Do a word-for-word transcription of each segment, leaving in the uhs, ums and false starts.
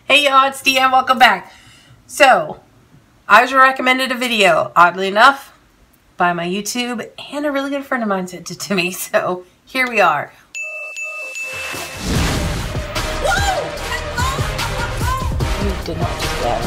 Hey y'all, it's Deanne, welcome back. So, I was recommended a video, oddly enough, by my YouTube, and a really good friend of mine sent it to me, so here we are. You did not do that.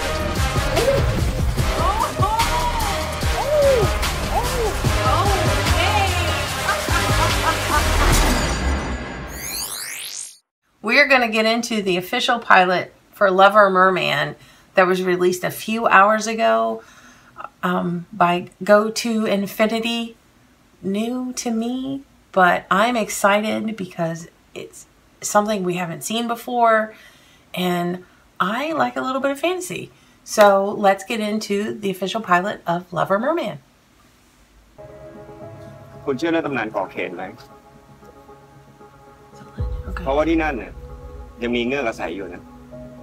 We're going to get into the official pilot for Lover Merman that was released a few hours ago um, by Go to Infinity. New to me, but I'm excited because it's something we haven't seen before, and I like a little bit of fantasy. So let's get into the official pilot of Lover Merman. คุณเชื่อเรื่องตำนานก่อเคนไหม Okay. เพราะว่าที่นั่นเนี่ยยังมีเงือกอาศัยอยู่นะ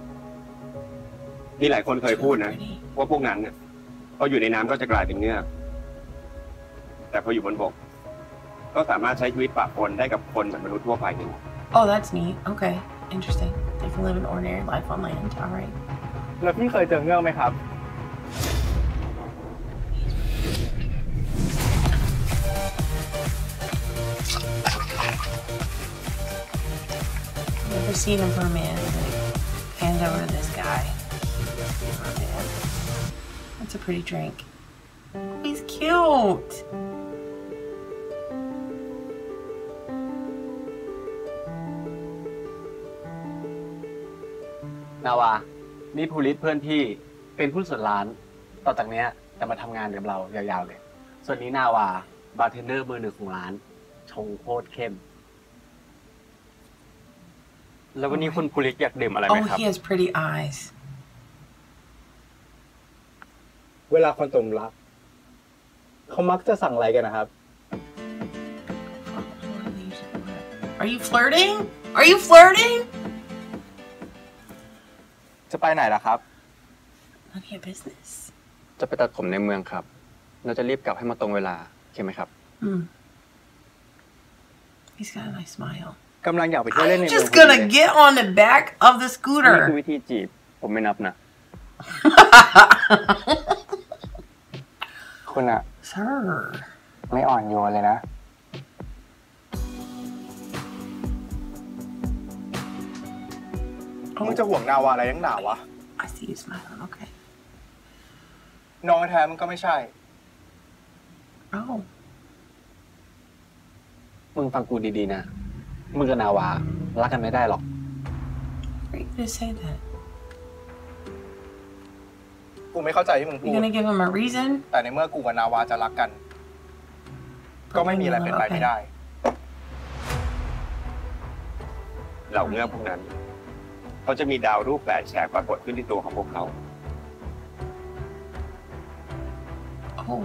มีหลายคนเคยพูดนะว่าพวกนั้นเนี่ยพออยู่ในน้ำก็จะกลายเป็นเงือกแต่พออยู่บนบกก็สามารถใช้ชีวิตปะปนได้กับคนเหมือนมนุษย์ทั่วไปนี่ Oh, that's neat. Okay, interesting. They can live an ordinary life on land. All right. แล้วพี่เคยเจอเงือกไหมครับ Never seen a merman. Hand over to this guy. Merman. That's a pretty drink. Oh, he's cute. นาวา นี่ภูริศเพื่อนพี่ เป็นผู้นส่วนร้าน ต่อจากนี้จะมาทำงานกับเรายาวๆเลย ส่วนนี้นาวา บาร์เทนเดอร์เบอร์หนึ่งของร้าน ชงโคตรเข้ม แล้ววันนี้คุณภูริศอยากดื่มอะไรไหม Oh, ครับ he has pretty eyes. เวลาคนตกรัก เขามักจะสั่งอะไรกันนะครับ Are you flirting? Are you flirting? จะไปไหนล่ะครับ None of your business. จะไปตัดผมในเมืองครับ เราจะรีบกลับให้มาตรงเวลาโอเคไหมครับ Hmm. He's got a nice smile. กำลังอยากไปเที่ยวเล่นใน I'm เมือง just gonna get on the back of the นี่ scooter. คือวิธีจีบผมไม่นับนะคุณอะ Sir. ไม่อ่อนโยนเลยนะ มึงจะห่วงนาวาอะไรนักหนาวะ I see you smiling. Okay. น้องแท้มันก็ไม่ใช่ Oh. มึงฟังกูดีๆนะ มึงกับนาวา รักกันไม่ได้หรอก For you to say that. กูไม่เข้าใจที่มึงพู You ด gonna give him a reason? แต่ในเมื่อกูกับนาวาจะรักกัน ก็ไม่มีอะไรเป็นไปไม่ได้เหล่าเงือกพวกนั้นเขาจะมีดาวรูปแปดแฉกปรากฏขึ้นที่ตัวของพวกเขา Oh.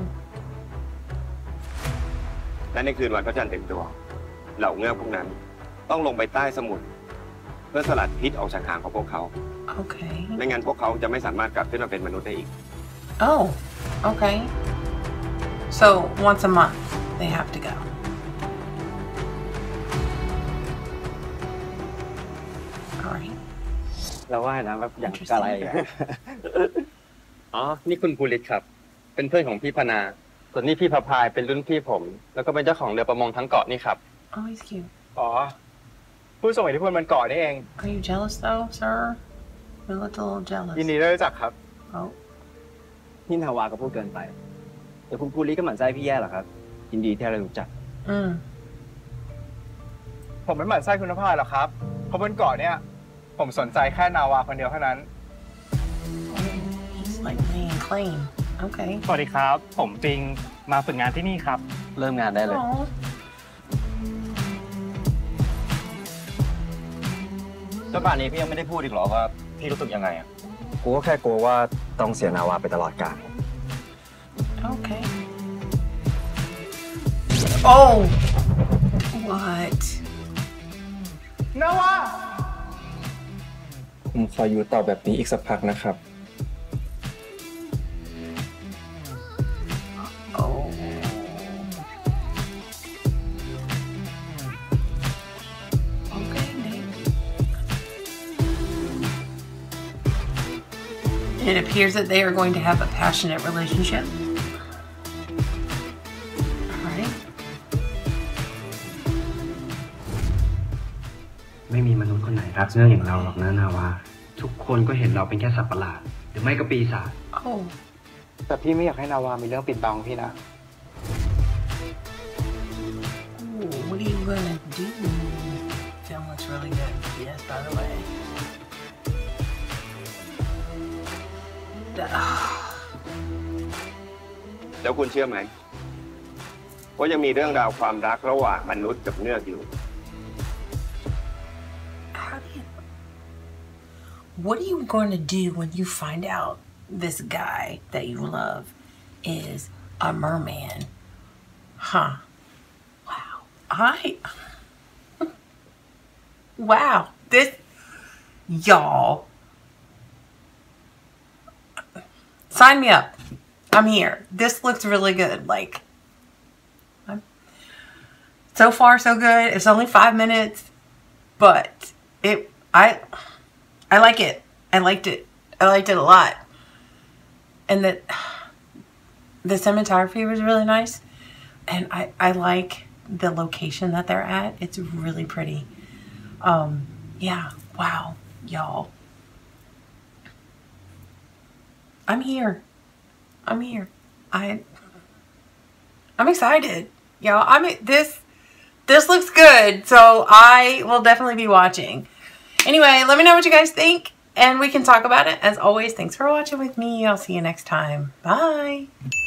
และในคืนวันพระจันทร์เต็มดวงเหล่าเงือกพวกนั้นต้องลงไปใต้สมุทรเพื่อสลัดพิษออกจากหางของพวกเขา Okay. ไม่งั้นพวกเขาจะไม่สามารถกลับขึ้นมาเป็นมนุษย์ได้อีก Oh. Okay. So once a month they have to go. All right. เราว่านะแบบอย่างกะไรอะอ๋อ นี่คุณภูริศครับ เป็นเพื่อนของพี่พนา ส่วนนี่พี่พพายเป็นรุ่นพี่ผม แล้วก็เป็นเจ้าของเรือประมงทั้งเกาะนี่ครับ Oh, he's cute. อ๋อ ผู้ส่งอิทธิพลมันเกาะนี่เอง Are you jealous though, sir? You looked a little jealous. ยินดีได้รู้จักครับ Oh. พี่นาวาก็พูดเกินไป แต่คุณภูริก็หมั่นไส้พี่แย่เหรอครับ ยินดีที่เรารู้จัก Mm. ผมไม่หมั่นไส้คุณภาพหรอกครับ เพราะบนเกาะเนี่ย ผมสนใจแค่นาวาคนเดียวเท่านั้น He's like laying claim. Okay. สวัสดีครับ ผมปิง มาฝึกงานที่นี่ครับเริ่มงานได้เลย Oh. จนป่านนี้พี่ยังไม่ได้พูดอีกหรอว่าพี่รู้สึกยังไงอ่ะ กูก็แค่กลัวว่าต้องเสียนาวาไปตลอดกาล Okay. Oh. What? นาวาผมขออยู่ต่อแบบนี้อีกสักพักนะครับ Oh. Okay, Nate. It appears that they are going to have a passionate relationship. All right. ไม่มีมนุษย์คนไหนรักเรื่องอย่างเราหรอกนะนาวาทุกคนก็เห็นเราเป็นแค่สัตว์ประหลาดหรือไม่ก็ปีศาจ Oh. แต่พี่ไม่อยากให้นาวามีเรื่องปิดบังพี่นะ Ooh, what are you gonna do? Film looks really good. Yes, by the way. แล้วคุณเชื่อไหมว่ายังมีเรื่องราวความรักระหว่างมนุษย์กับเงือกอยู่ How do you... What are you going to do when you find out this guy that you love is a merman? Huh. Wow. I... Wow. This... Y'all. Sign me up. I'm here. This looks really good. Like... I'm... So far, so good. It's only five minutes. But... It... I... I like it. I liked it. I liked it a lot. And that the cinematography was really nice. And I, I like the location that they're at. It's really pretty. Um, yeah. Wow. Y'all. I'm here. I'm here. I, I'm excited. Y'all, I'm, this, this looks good. So I will definitely be watching. Anyway, let me know what you guys think, and we can talk about it. As always, thanks for watching with me. I'll see you next time. Bye.